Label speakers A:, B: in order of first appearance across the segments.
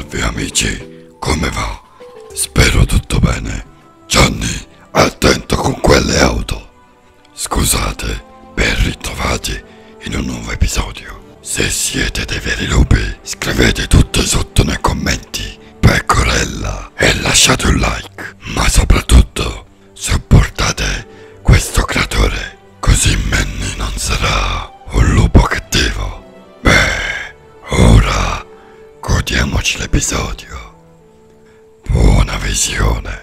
A: Salve amici, come va? Spero tutto bene. Johnny, attento con quelle auto. Scusate, ben ritrovati in un nuovo episodio. Se siete dei veri lupi, scrivete tutto sotto nei commenti Pecorella e lasciate un like. Ma soprattutto, supportate questo creatore, così Manny non sarà un lupo cattivo. Beh, ora godiamoci l'episodio. Buona visione.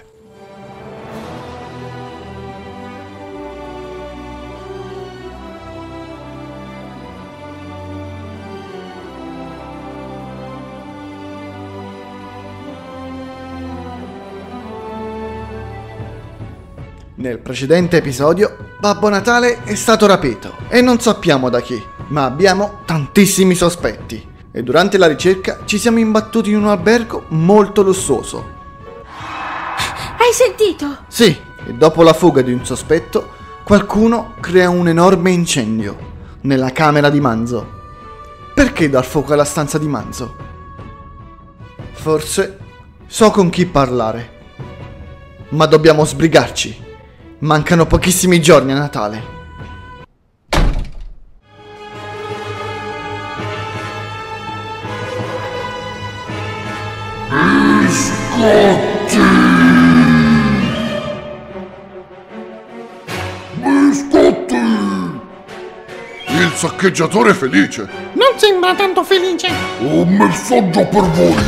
B: Nel precedente episodio, Babbo Natale è stato rapito e non sappiamo da chi, ma abbiamo tantissimi sospetti e durante la ricerca ci siamo imbattuti in un albergo molto lussuoso.
C: Hai sentito?
B: Sì, e dopo la fuga di un sospetto, qualcuno crea un enorme incendio nella camera di Manzo. Perché dar fuoco alla stanza di Manzo? Forse so con chi parlare, ma dobbiamo sbrigarci. Mancano pochissimi giorni a Natale.
A: Biscotti! Biscotti! Il saccheggiatore felice.
C: Non sembra tanto felice.
A: Un messaggio per voi.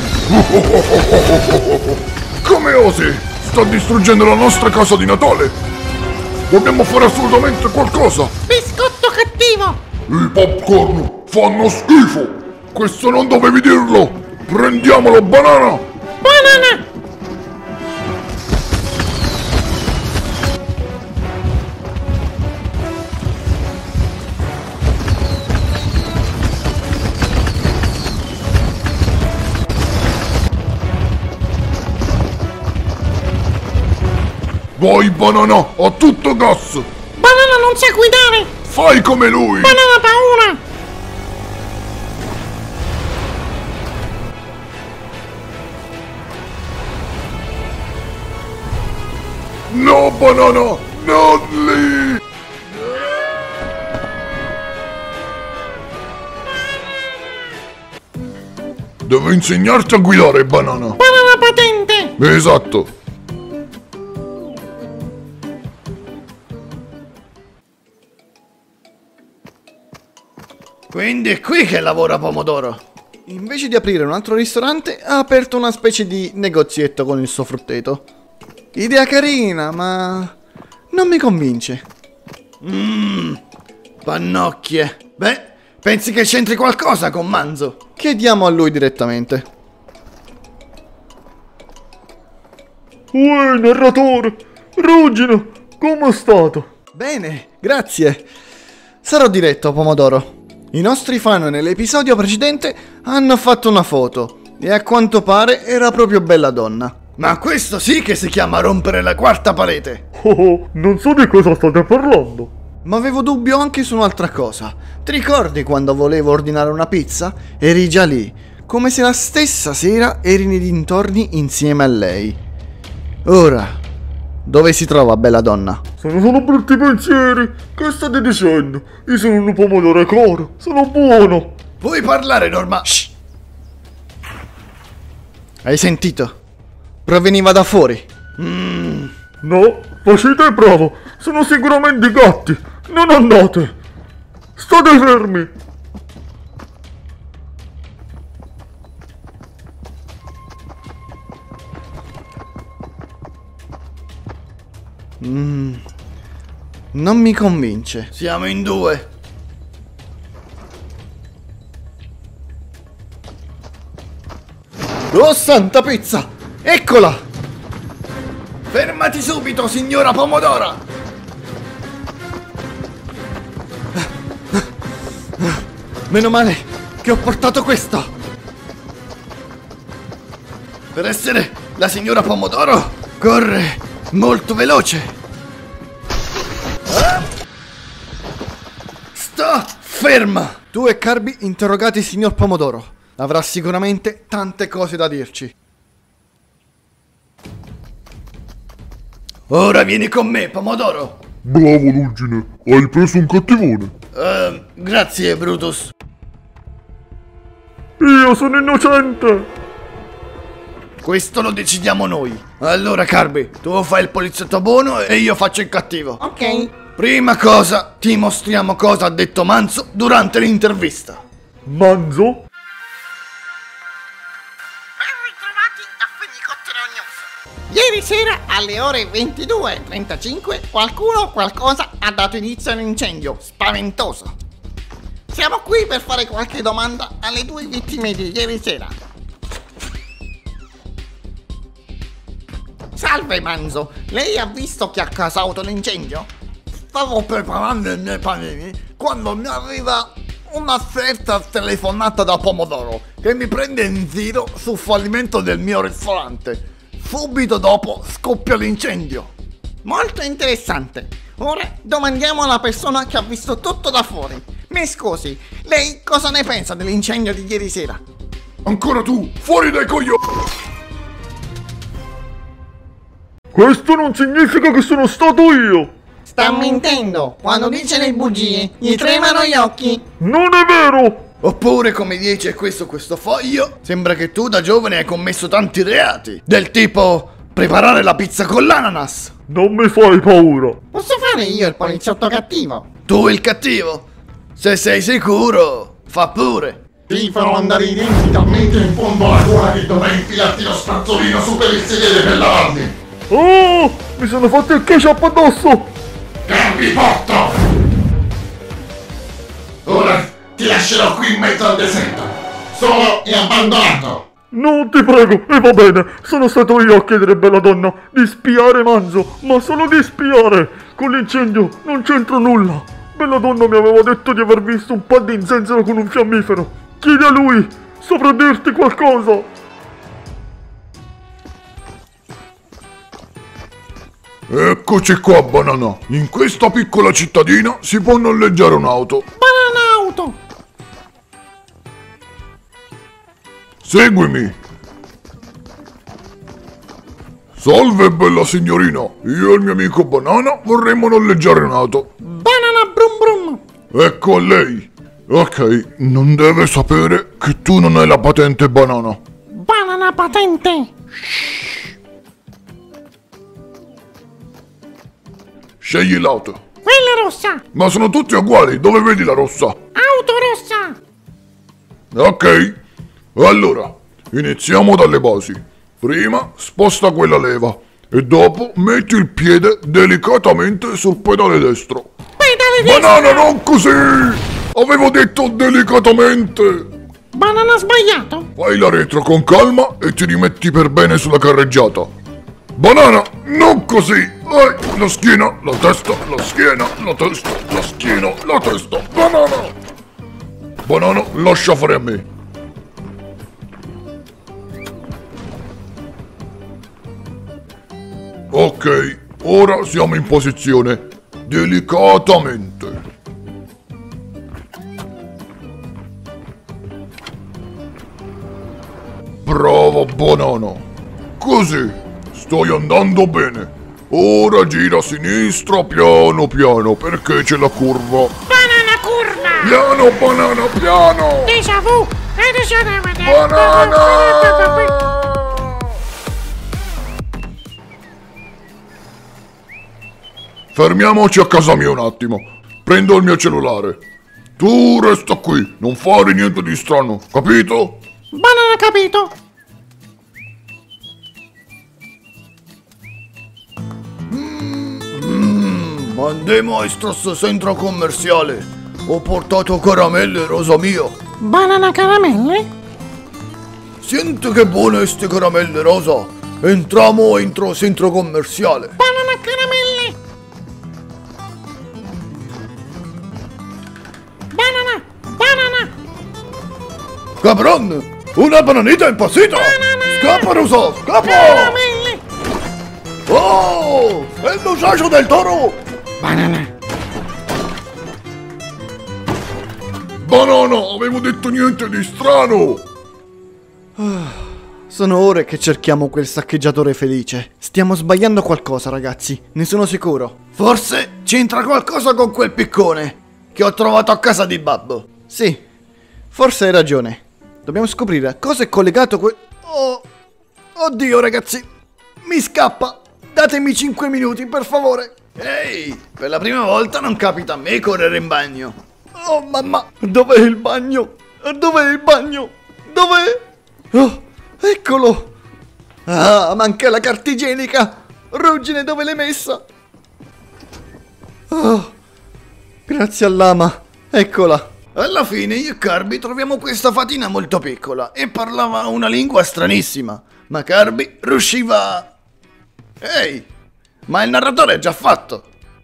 A: Come osi? Sta distruggendo la nostra casa di Natale. Dobbiamo fare assolutamente qualcosa.
C: Biscotto cattivo.
A: I popcorn fanno schifo. Questo non dovevi dirlo. Prendiamolo, banana.
C: Banana.
A: Vai, banana, a tutto gas.
C: Banana non sa guidare.
A: Fai come lui.
C: Banana paura.
A: No, banana, non lì. Devo insegnarti a guidare, banana.
C: Banana patente.
A: Esatto.
B: Quindi è qui che lavora Pomodoro. Invece di aprire un altro ristorante, ha aperto una specie di negozietto con il suo frutteto. Idea carina, ma non mi convince. Pannocchie. Beh, pensi che c'entri qualcosa con Manzo? Chiediamo a lui direttamente.
D: Uè, narratore! Ruggine, come è stato?
B: Bene, grazie. Sarò diretto, Pomodoro. I nostri fan nell'episodio precedente hanno fatto una foto e a quanto pare era proprio bella donna. Ma questo sì che si chiama rompere la quarta parete.
D: Oh, non so di cosa state parlando.
B: Ma avevo dubbio anche su un'altra cosa. Ti ricordi quando volevo ordinare una pizza? Eri già lì, come se la stessa sera eri nei dintorni insieme a lei. Ora, dove si trova bella donna?
D: Sono solo brutti pensieri. Che state dicendo? Io sono un pomodoro caro. Sono buono.
B: Puoi parlare norma... Shh. Hai sentito? Proveniva da fuori.
D: No, facete bravo. Sono sicuramente i gatti. Non andate. State fermi.
B: Non mi convince. Siamo in due. Oh santa pizza! Eccola! Fermati subito, signora Pomodora! Meno male che ho portato questo! Per essere la signora Pomodoro, corre molto veloce! Sta ferma! Tu e Carby interrogate il signor Pomodoro. Avrà sicuramente tante cose da dirci. Ora vieni con me, Pomodoro.
D: Bravo Lugine, hai preso un cattivone.
B: Grazie, Brutus.
D: Io sono innocente.
B: Questo lo decidiamo noi. Allora, Carby, tu fai il poliziotto buono e io faccio il cattivo.
C: Ok.
B: Prima cosa, ti mostriamo cosa ha detto Manzo durante l'intervista.
D: Manzo?
C: Ben ritrovati a Fenicottero News. Ieri sera alle ore 22:35 qualcuno o qualcosa ha dato inizio a un incendio spaventoso. Siamo qui per fare qualche domanda alle due vittime di ieri sera. Salve Manzo, lei ha visto chi ha causato l'incendio?
E: Stavo preparando i miei panini quando mi arriva una certa telefonata da Pomodoro che mi prende in giro sul fallimento del mio ristorante. Subito dopo scoppia l'incendio.
C: Molto interessante. Ora domandiamo alla persona che ha visto tutto da fuori. Mi scusi, lei cosa ne pensa dell'incendio di ieri sera?
A: Ancora tu, fuori dai coglioni!
D: Questo non significa che sono stato io.
C: Sta mentendo. Quando dice le bugie, gli tremano gli occhi.
D: Non è vero.
B: Oppure, come dice questo foglio, sembra che tu da giovane hai commesso tanti reati. Del tipo preparare la pizza con l'ananas.
D: Non mi fai paura.
C: Posso fare io il poliziotto cattivo?
B: Tu il cattivo? Se sei sicuro, fa pure.
E: Ti farò andare i denti talmente in fondo alla gola che dovrai infilarti lo spazzolino su per il sedere per lavarli.
D: Oh, mi sono fatto il ketchup addosso.
E: Garbipotto! Ora ti lascerò qui in mezzo al deserto, solo e abbandonato.
D: No, ti prego, e va bene, sono stato io a chiedere, bella donna, di spiare Manzo, ma solo di spiare. Con l'incendio non c'entro nulla. Bella donna mi aveva detto di aver visto un po' di incenso con un fiammifero. Chiedi a lui, saprà dirti qualcosa.
A: Eccoci qua, Banana. In questa piccola cittadina si può noleggiare un'auto.
C: Banana auto!
A: Seguimi. Salve, bella signorina. Io e il mio amico Banana vorremmo noleggiare un'auto.
C: Banana brum brum!
A: Ecco a lei. Ok, non deve sapere che tu non hai la patente, Banana.
C: Banana patente!
A: Scegli l'auto.
C: Quella rossa!
A: Ma sono tutti uguali, dove vedi la rossa?
C: Auto rossa!
A: Ok, allora, iniziamo dalle basi. Prima sposta quella leva e dopo metti il piede delicatamente sul pedale destro.
C: Pedale destro!
A: Banana, non così! Avevo detto delicatamente!
C: Banana sbagliato!
A: Fai la retro con calma e ti rimetti per bene sulla carreggiata. Banana, non così! Vai, la schiena, la testa, la schiena, la testa, la schiena, la testa. Banana! Banana, lascia fare a me. Ok, ora siamo in posizione. Delicatamente. Bravo, Banana. Così. Stai andando bene. Ora gira a sinistra piano piano perché c'è la curva.
C: Banana curva!
A: Piano, Banana, piano!
C: Déjà vu!
A: Banana! Fermiamoci a casa mia un attimo. Prendo il mio cellulare. Tu resta qui, non fare niente di strano, capito?
C: Banana capito!
B: Andiamo a questo centro commerciale. Ho portato caramelle, rosa mio.
C: Banana caramelle?
B: Senti che buone ste caramelle, rosa. Entriamo entro centro commerciale.
C: Banana caramelle! Banana! Banana!
B: Cabron! Una bananita impazzita! Scappa, rosa! Scappa!
C: Caramelle!
B: Oh! È il musaggio del toro!
C: Banana!
A: Banana, avevo detto niente di strano!
B: Sono ore che cerchiamo quel saccheggiatore felice. Stiamo sbagliando qualcosa, ragazzi. Ne sono sicuro.
E: Forse c'entra qualcosa con quel piccone che ho trovato a casa di Babbo.
B: Sì, forse hai ragione. Dobbiamo scoprire cosa è collegato
E: Oh, oddio ragazzi, mi scappa. Datemi 5 minuti, per favore. Ehi, per la prima volta non capita a me correre in bagno. Oh mamma,
B: Dov'è il bagno? Dov'è il bagno? Dov'è? Oh, eccolo! Ah, manca la carta igienica! Ruggine, dove l'hai messa? Oh, grazie all'ama, eccola.
E: alla fine io e Kirby troviamo questa fatina molto piccola e parlava una lingua stranissima, ma Kirby riusciva... Ehi, ma il narratore è già fatto.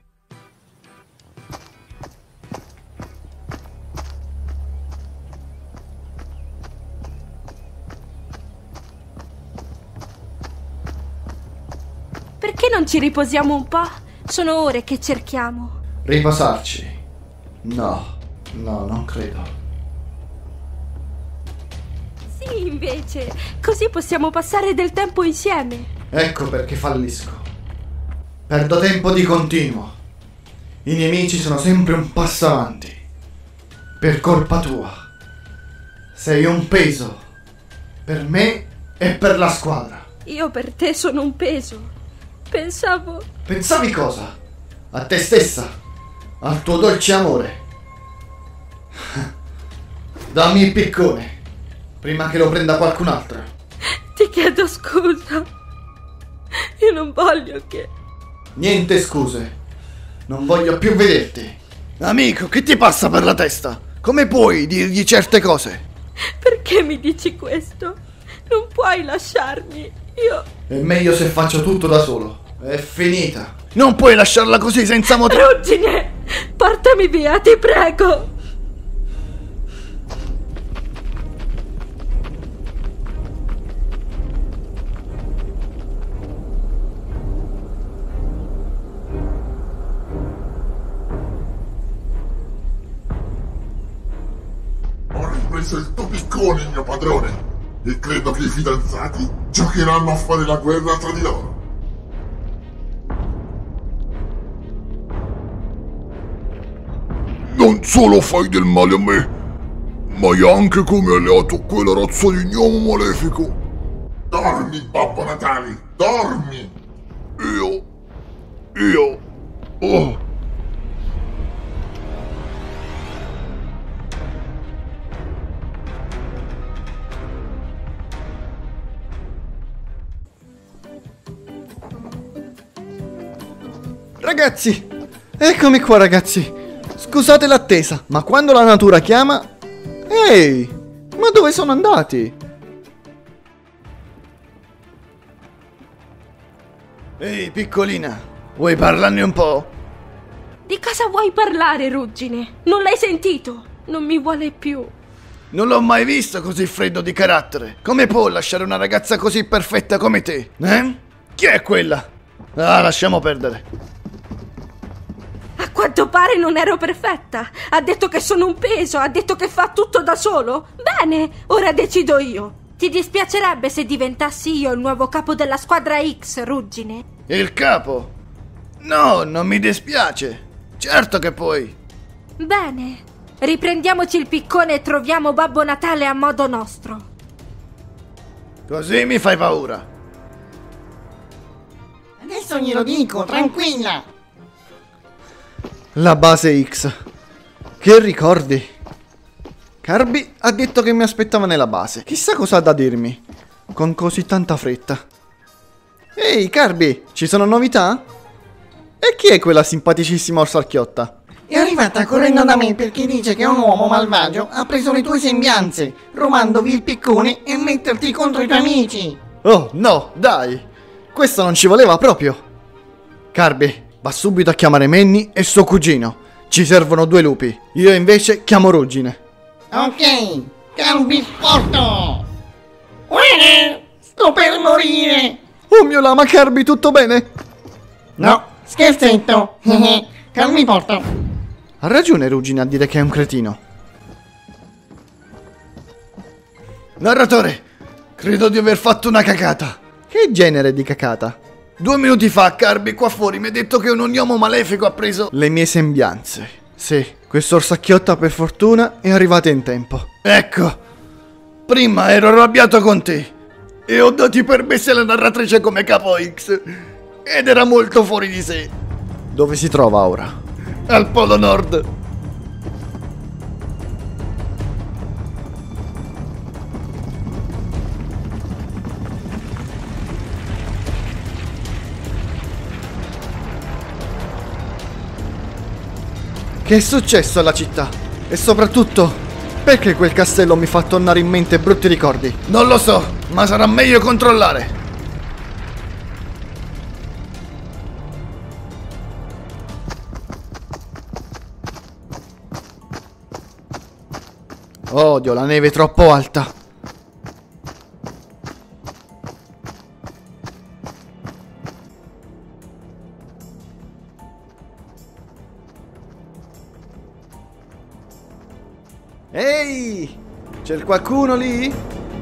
F: Perché non ci riposiamo un po'? Sono ore che cerchiamo.
B: Riposarci? No, non credo.
F: Sì, invece, così possiamo passare del tempo insieme.
B: Ecco perché fallisco. Perdo tempo di continuo. I nemici sono sempre un passo avanti. Per colpa tua. Sei un peso. Per me e per la squadra.
F: Io per te sono un peso. Pensavo...
B: Pensavi cosa? A te stessa? Al tuo dolce amore? Dammi il piccone, prima che lo prenda qualcun altro.
F: Ti chiedo scusa. Io non voglio che...
B: Niente scuse. Non voglio più vederti.
E: Amico, che ti passa per la testa? Come puoi dirgli certe cose?
F: Perché mi dici questo? Non puoi lasciarmi. Io...
B: È meglio se faccio tutto da solo. È finita.
E: Non puoi lasciarla così senza motivo.
F: Ruggine! Portami via, ti prego!
G: Ho ripreso il tuo piccone, mio padrone, e credo che i fidanzati giocheranno a fare la guerra tra di loro. Non solo fai del male a me, ma hai anche come alleato quella razza di gnomo malefico. Dormi, Babbo Natale, dormi! Oh.
B: Ragazzi, eccomi qua ragazzi. Scusate l'attesa, ma quando la natura chiama... Ehi, ma dove sono andati?
E: Ehi, piccolina, vuoi parlarne un po'?
F: Di cosa vuoi parlare, Ruggine? Non l'hai sentito? Non mi vuole più.
E: Non l'ho mai visto così freddo di carattere. Come può lasciare una ragazza così perfetta come te? Chi è quella? Ah, lasciamo perdere.
F: A quanto pare non ero perfetta. Ha detto che sono un peso, ha detto che fa tutto da solo. Bene, ora decido io. Ti dispiacerebbe se diventassi io il nuovo capo della squadra X, Ruggine?
E: Il capo? No, non mi dispiace. Certo che puoi.
F: Bene, riprendiamoci il piccone e troviamo Babbo Natale a modo nostro.
E: Così mi fai paura.
C: Adesso glielo dico, tranquilla.
B: La base X. Che ricordi? Kirby ha detto che mi aspettava nella base. Chissà cosa ha da dirmi. Con così tanta fretta. Ehi Kirby, ci sono novità? E chi è quella simpaticissima orsacchiotta?
C: È arrivata correndo da me perché dice che un uomo malvagio ha preso le tue sembianze, rubandovi il piccone e metterti contro i tuoi amici.
B: Oh no, dai. Questo non ci voleva proprio. Kirby, va subito a chiamare Manny e suo cugino. Ci servono 2 lupi. Io invece chiamo Ruggine.
C: Ok, Kirby sporto. Sto per morire.
B: Oh mio lama, Kirby, tutto bene?
C: No, scherzetto. Kirby porto.
B: Ha ragione Ruggine a dire che è un cretino.
E: Narratore, Credo di aver fatto una cacata.
B: Che genere di cacata?
E: 2 minuti fa Kirby qua fuori mi ha detto che un ognomo malefico ha preso...
B: Le mie sembianze. Sì, questo orsacchiotta per fortuna è arrivato in tempo.
E: Ecco, prima ero arrabbiato con te e ho dato i permessi alla narratrice come capo X ed era molto fuori di sé.
B: Dove si trova ora?
E: Al Polo Nord.
B: Che è successo alla città? E soprattutto, perché quel castello mi fa tornare in mente brutti ricordi?
E: Non lo so, ma sarà meglio controllare.
B: Odio la neve troppo alta. Ehi! C'è qualcuno lì?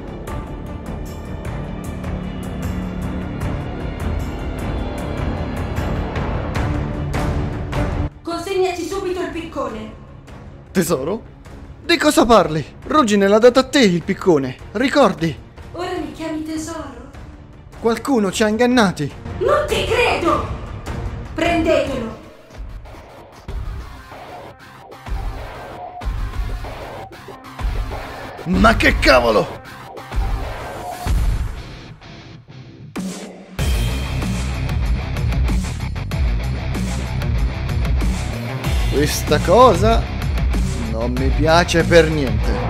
F: Consegnaci subito il piccone.
B: Tesoro? Di cosa parli? Ruggine l'ha dato a te il piccone, ricordi?
F: Ora mi chiami tesoro?
B: Qualcuno ci ha ingannati.
F: Non ti credo! Prendetelo!
E: Ma che cavolo!
B: Questa cosa non mi piace per niente.